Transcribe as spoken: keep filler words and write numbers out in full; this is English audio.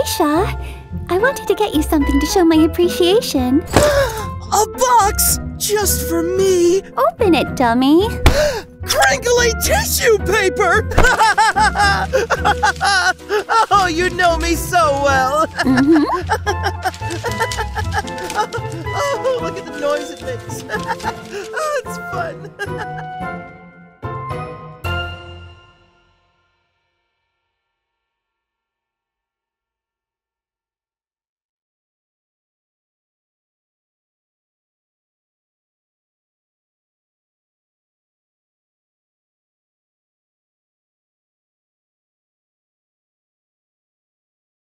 Shaw. I wanted to get you something to show my appreciation. A box just for me. Open it, dummy. Crinkly tissue paper! Oh, you know me so well. Mm-hmm. Oh, look at the noise it makes. Oh, it's fun.